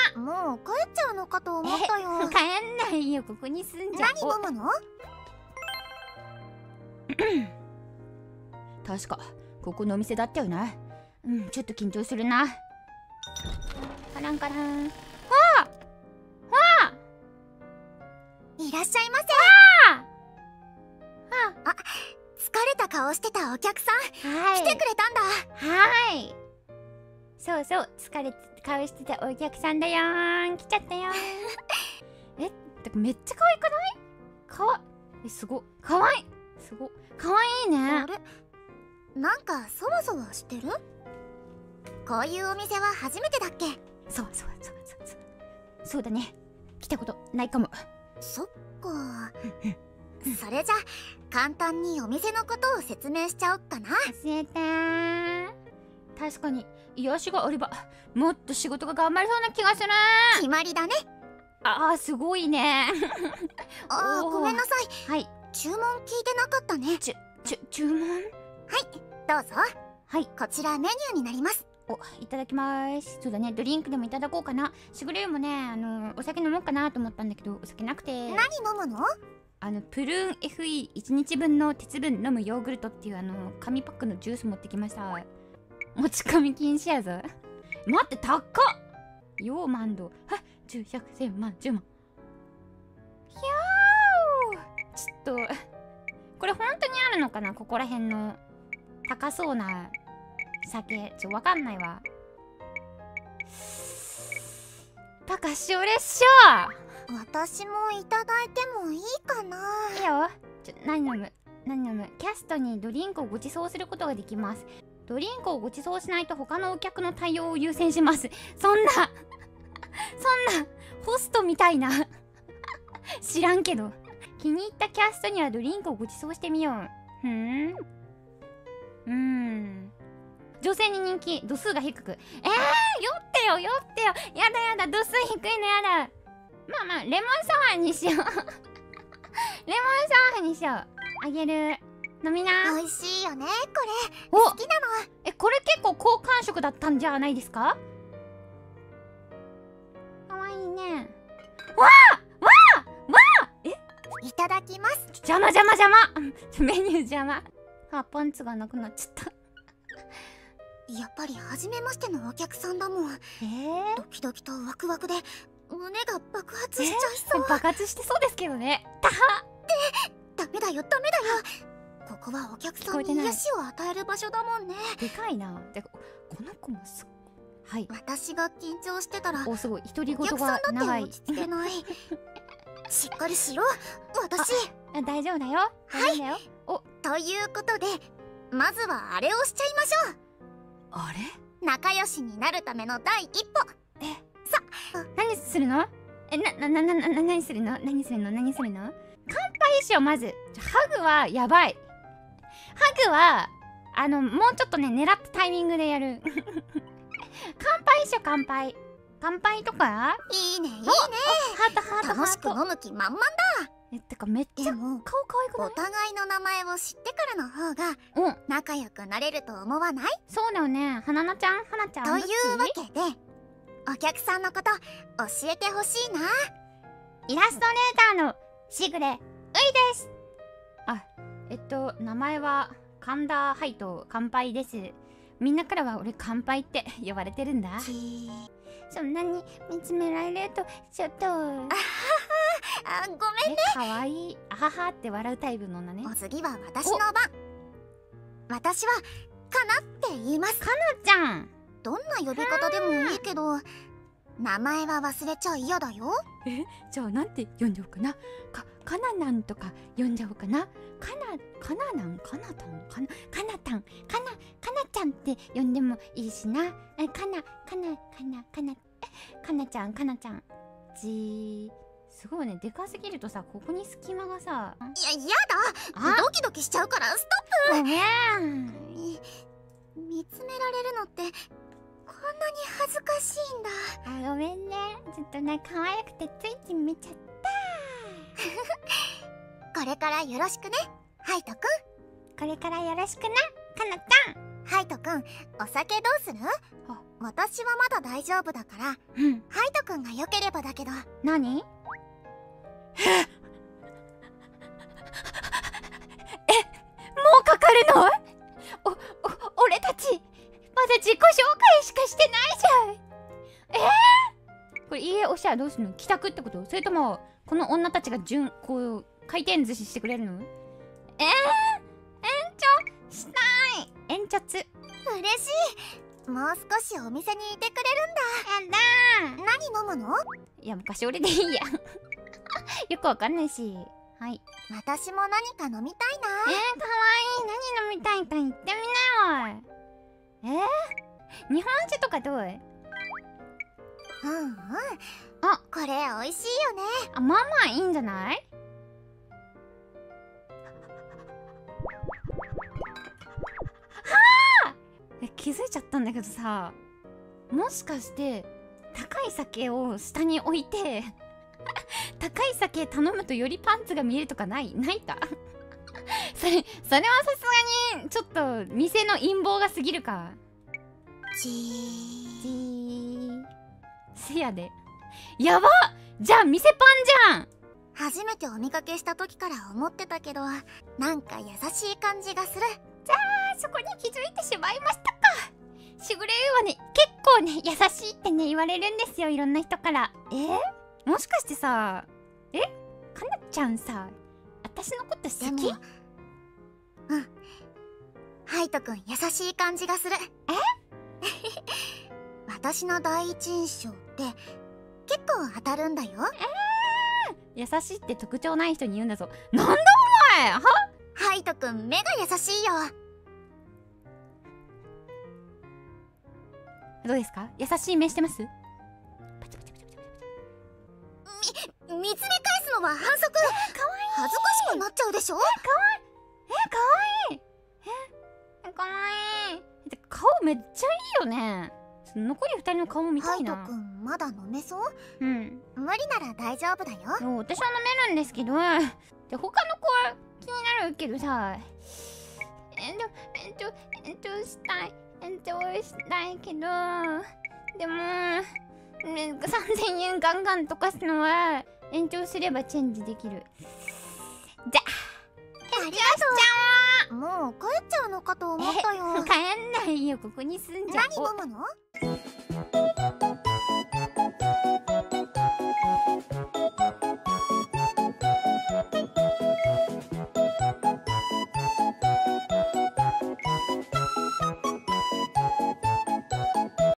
もう帰っちゃうのかと思ったよ。 帰んないよ、ここに住んじゃう。 何飲むの？ 確かここのお店だったよな。ちょっと緊張するな。カランカラン。わあいらっしゃいませ。あ、疲れた顔してたお客さん、来てくれたんだ。 はい。そうそう、疲れて顔してたお客さんだよーん。来ちゃったよー。てかめっちゃ可愛くない？すご、可愛い。すご、可愛いね。 あれ？なんかそわそわしてる？こういうお店は初めてだっけ？ そうだね。来たことないかも。 そっか。それじゃ簡単にお店のことを説明しちゃおっかな。 教えてー。確かに癒しがあればもっと仕事が頑張れそうな気がする。 決まりだね。 すごいね。 ごめんなさい。 はい。 注文聞いてなかったね。 注文？ はい、どうぞ。 はい。 こちらメニューになります。 いただきます。そうだね、ドリンクでもいただこうかな。しぐれもね、お酒飲もうかなと思ったんだけど、お酒なくて。 何飲むの？ プルーン FE1 日分の鉄分飲むヨーグルトっていう紙パックのジュース持ってきました。持ち込み禁止やぞ。待って、高っ。ヨーマンド10、100、1000万、10万。ひゃー。ちょっとこれ本当にあるのかな、ここら辺の高そうな酒。わかんないわ。高しおれっしょ。 私もいただいてもいいかな？ いいよ。何飲む？キャストにドリンクをご馳走することができます。ドリンクをご馳走しないと他のお客の対応を優先します。そんなホストみたいな知らんけど。気に入ったキャストにはドリンクをご馳走してみよう。女性に人気、度数が低く。酔ってよ。やだ、度数低いのやだ。まあレモンサワーにしよう。レモンサワーにしよう。あげる。飲みな。 美味しいよねこれ。 好きなの。 これ結構好感触だったんじゃないですか？かわいいね。わあいただきます。 邪魔メニュー邪魔。パンツがなくなっちゃった。 やっぱり初めましてのお客さんだもん。ドキドキとワクワクで胸が爆発しちゃいそう。 爆発してそうですけどね。 ダメだよ。ここはお客さんに癒しを与える場所だもんね。 でかいな。でこの子もすごい。はい。 私が緊張してたらすごい独り言お客さが長い。 んだって落ち着けない。しっかりしろ私。 大丈夫だよ。 はい。ということでまずはあれをしちゃいましょう。 あれ？ 仲良しになるための第一歩。 何するの？何するの？乾杯しよう。まずハグはやばい。ハグはもうちょっとね、狙ったタイミングでやる。乾杯しよう。乾杯とかいいね。 ハート。 楽しく飲む気満々だ。 てかめっちゃ顔可愛くない？ お互いの名前を知ってからの方が仲良くなれると思わない？ そうだよね。花菜ちゃん。 というわけでお客さんのこと教えてほしいな。 イラストレーターのしぐれういです。名前は神田ハイト乾杯です。みんなからは俺乾杯って呼ばれてるんだ。そんなに見つめられるとちょっと。ごめんね。 かわいい。あははって笑うタイプのね。 お次は私の番。私はかなって言います。 かなちゃん。 どんな呼び方でもいいけど名前は忘れちゃ嫌だよ。 じゃあなんて呼んじゃおうかな。かななんとか呼んじゃおうかな。かななんかなたんかなちゃんって呼んでもいいしな。かなちゃん。すごいね。でかすぎるとさ、ここに隙間がさ。 やだ。ドキドキしちゃうからストップ。 ごめん。 見つめられるのってこんなに恥ずかしいんだ。 ごめんね。ちょっとね、可愛くてついつい見ちゃった。 これからよろしくね、ハイトくん。 これからよろしくな、かなちゃん。 ハイトくん、お酒どうする？私はまだ大丈夫だから、ハイトくんがよければだけど。 何？もうかかるの？俺たちまだ自己紹介しかしてないじゃん。これ家押したらどうするの？帰宅ってこと？それともこの女たちがこう回転寿司してくれるの？延長したい。延長つ。 嬉しい。もう少しお店にいてくれるんだ。 やだー。 何飲むの？ いや昔俺でいいやよくわかんないし。はい。 私も何か飲みたいな。 かわいい。何飲みたいか言ってみなよ。日本酒とかどう？あ、 これ美味しいよね。 あ、まあまあいいんじゃない？気づいちゃったんだけどさ、もしかして高い酒を下に置いて高い酒頼むとよりパンツが見えるとかないかそれはさすがにちょっと店の陰謀が過ぎるか。せやで。やばっ。じゃあ店パンじゃん。 初めてお見かけした時から思ってたけど、なんか優しい感じがする。 じゃあそこに気づいてしまいましたか。しぐれはね、結構ね優しいってね言われるんですよ、いろんな人から。もしかしてさ、かなちゃんさ、私のこと好き？ ハイトくん優しい感じがする。私の第一印象って結構当たるんだよ。 優しいって特徴ない人に言うんだぞ。なんだお前は？ ハイトくん目が優しいよ。 どうですか？優しい目してます？ 見つめ返すのは反則。 かわいい。 恥ずかしくなっちゃうでしょ。 かわいい。かわいい。顔めっちゃいいよね。残り2人の顔も見たいな。 ハイトくんまだ飲めそう？ うん。 無理なら大丈夫だよ。 私は飲めるんですけど、で他の子は気になるけどさ、したいけど、でも3000円ガンガン溶かすのは延長すればチェンジできる。じゃありがとう。もう帰っちゃうのかと思ったよ。 帰んないよ、ここに住んじゃう。 何飲むの？